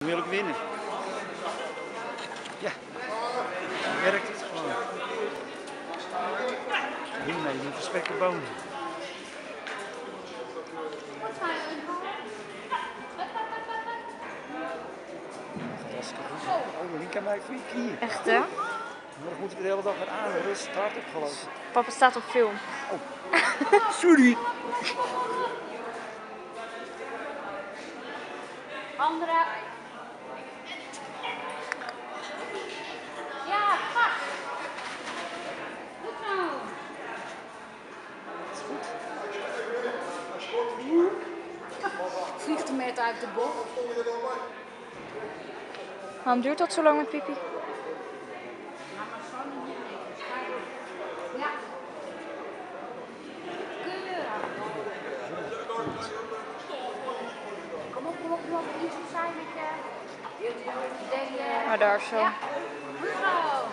wil ik winnen. Ja, dan werkt het gewoon. Hiermee die verspekte bonen. Oh, Linka mij voor je knieën. Echt hè? Morgen moet ik de hele dag weer aan. Rust hard op geloof ik. Papa staat op film. Oh. Sorry. Andere. Ja, vast. Goed zo. Dat is goed. Vliegt de met uit de bocht. Waarom duurt dat zo lang met pipi? Ja. Keurig. Kom op, kom op, kom op. Iets opzij met je. Maar daar zo. Ja. Goed zo.